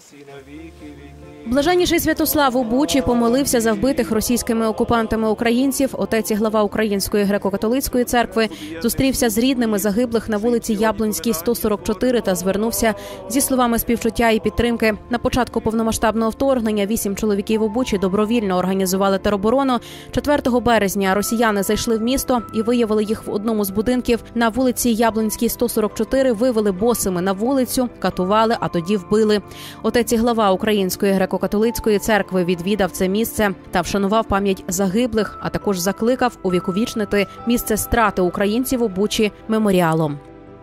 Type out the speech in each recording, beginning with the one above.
Блаженніший Святослав у Бучі помолився за вбитих російськими окупантами українців. Отець і глава Української греко-католицької церкви зустрівся з рідними загиблих на вулиці Яблонській, 144 та звернувся зі словами співчуття і підтримки. На початку повномасштабного вторгнення 8 чоловіків у Бучі добровільно організували тероборону. 4 березня росіяни зайшли в місто і виявили їх в одному з будинків. На вулиці Яблонській, 144 вивели босими на вулицю, катували, а тоді вбили. Отець і глава Української греко-католицької церкви відвідав це місце та вшанував пам'ять загиблих, а також закликав увіковічнити місце страти українців у Бучі меморіалом.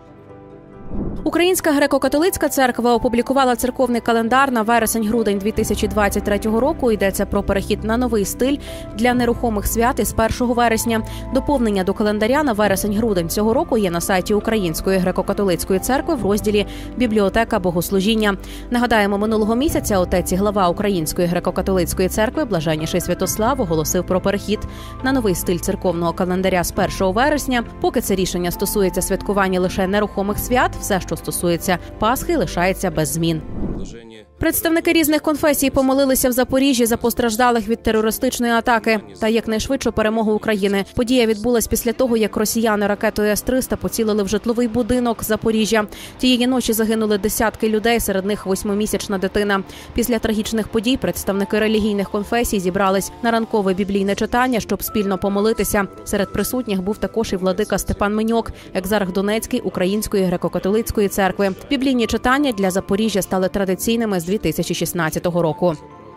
Українська греко-католицька церква опублікувала церковний календар на вересень-грудень 2023 року. Йдеться про перехід на новий стиль для нерухомих свят із 1 вересня. Доповнення до календаря на вересень-грудень цього року є на сайті Української греко-католицької церкви в розділі «Бібліотека богослужіння». Нагадаємо, минулого місяця отець і глава Української греко-католицької церкви Блаженніший Святослав оголосив про перехід на новий стиль церковного календаря з 1 вересня. Поки це рішення стосується святкування лише нерухомих свят, все, що стосується Пасхи, лишається без змін. Представники різних конфесій помолилися в Запоріжжі за постраждалих від терористичної атаки та якнайшвидшу перемогу України. Подія відбулась після того, як росіяни ракетою С-300 поцілили в житловий будинок Запоріжжя. Тієї ночі загинули десятки людей, серед них 8-місячна дитина. Після трагічних подій представники релігійних конфесій зібрались на ранкове біблійне читання, щоб спільно помолитися. Серед присутніх був також і владика Степан Меньок, екзарх Донецький Української греко-католицької церкви. Біблійні читання для Запоріжжя стали традиційними з 2016 року.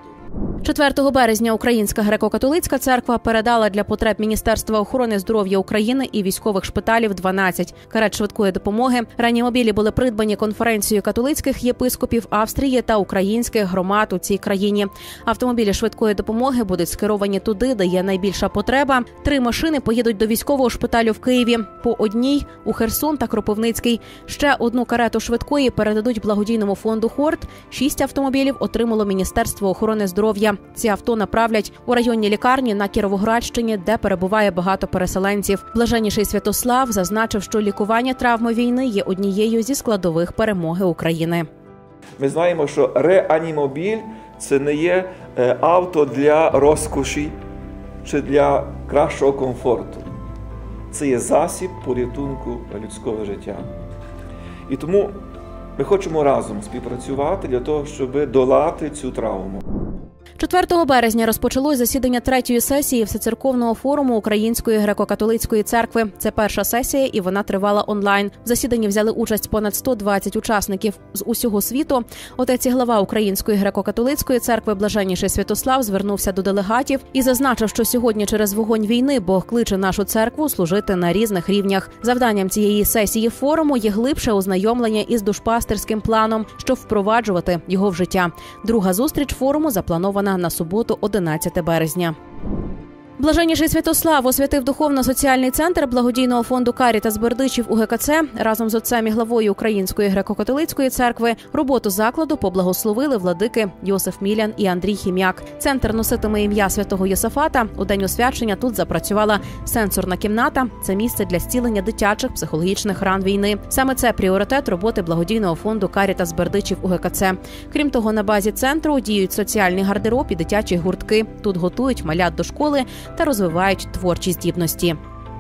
4 березня Українська греко-католицька церква передала для потреб Міністерства охорони здоров'я України і військових шпиталів 12 карет швидкої допомоги. Реанімобілі були придбані конференцією католицьких єпископів Австрії та українських громад у цій країні. Автомобілі швидкої допомоги будуть скеровані туди, де є найбільша потреба. 3 машини поїдуть до військового шпиталю в Києві, по одній – у Херсон та Кропивницький. Ще 1 карету швидкої передадуть благодійному фонду «Хорт». 6 автомобілів отримало Міністерство охорони здоров'я. Ці авто направлять у районні лікарні на Кіровоградщині, де перебуває багато переселенців. Блаженніший Святослав зазначив, що лікування травми війни є однією зі складових перемоги України. Ми знаємо, що реанімобіль – це не є авто для розкоші чи для кращого комфорту. Це є засіб порятунку людського життя. І тому ми хочемо разом співпрацювати для того, щоб долати цю травму. 4 березня розпочалось засідання 3-ї сесії Всецерковного форуму Української греко-католицької церкви. Це перша сесія, і вона тривала онлайн. В засіданні взяли участь понад 120 учасників з усього світу. Отець і глава Української греко-католицької церкви Блаженніший Святослав звернувся до делегатів і зазначив, що сьогодні через вогонь війни Бог кличе нашу церкву служити на різних рівнях. Завданням цієї сесії форуму є глибше ознайомлення із душпастерським планом, щоб впроваджувати його в життя. Друга зустріч форуму запланована на суботу, 11 березня. Блаженніший Святослав освятив духовно-соціальний центр благодійного фонду «Карітас Бердичів» у ГКЦ. Разом з отцем і главою Української греко-католицької церкви роботу закладу поблагословили владики Йосиф Мілян і Андрій Хім'як. Центр носитиме ім'я святого Йосафата. У день освячення тут запрацювала сенсорна кімната. Це місце для зцілення дитячих психологічних ран війни. Саме це пріоритет роботи благодійного фонду «Карітас Бердичів» у ГКЦ. Крім того, на базі центру діють соціальний гардероб і дитячі гуртки. Тут готують малят до школи та розвивають творчі здібності.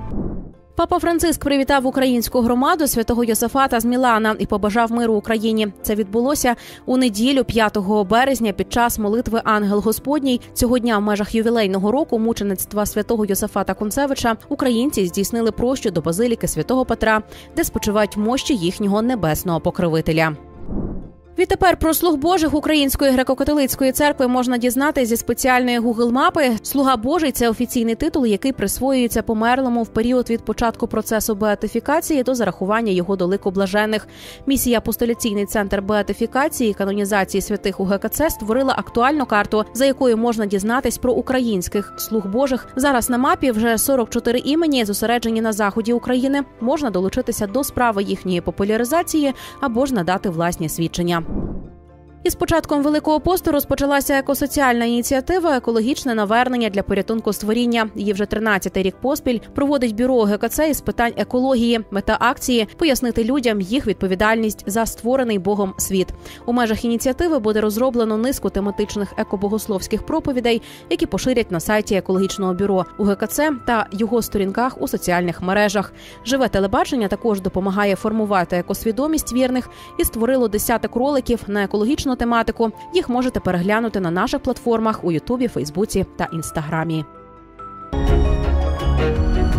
Папа Франциск привітав українську громаду святого Йосафата з Мілана і побажав миру Україні. Це відбулося у неділю 5 березня під час молитви «Ангел Господній». Цього дня в межах ювілейного року мучеництва святого Йосафата Кунцевича українці здійснили прощу до базиліки Святого Петра, де спочивають мощі їхнього небесного покровителя. Відтепер про слуг Божих Української греко-католицької церкви можна дізнатися зі спеціальної Google-мапи. «Слуга Божий» – це офіційний титул, який присвоюється померлому в період від початку процесу беатифікації до зарахування його до лику блаженних. Місія «Апостоляційний центр беатифікації і канонізації святих у ГКЦ» створила актуальну карту, за якою можна дізнатись про українських слуг Божих. Зараз на мапі вже 44 імені, зосереджені на заході України. Можна долучитися до справи їхньої популяризації або ж надати власні свідчення. Із початком Великого посту розпочалася екосоціальна ініціатива «Екологічне навернення для порятунку створіння». Її вже 13-й рік поспіль проводить бюро ОГКЦ із питань екології. Мета акції – пояснити людям їх відповідальність за створений Богом світ. У межах ініціативи буде розроблено низку тематичних екобогословських проповідей, які поширять на сайті екологічного бюро УГКЦ та його сторінках у соціальних мережах. Живе телебачення також допомагає формувати екосвідомість вірних і створило десяток роликів на екологічну тематику. Їх можете переглянути на наших платформах у Ютубі, Фейсбуці та Інстаграмі.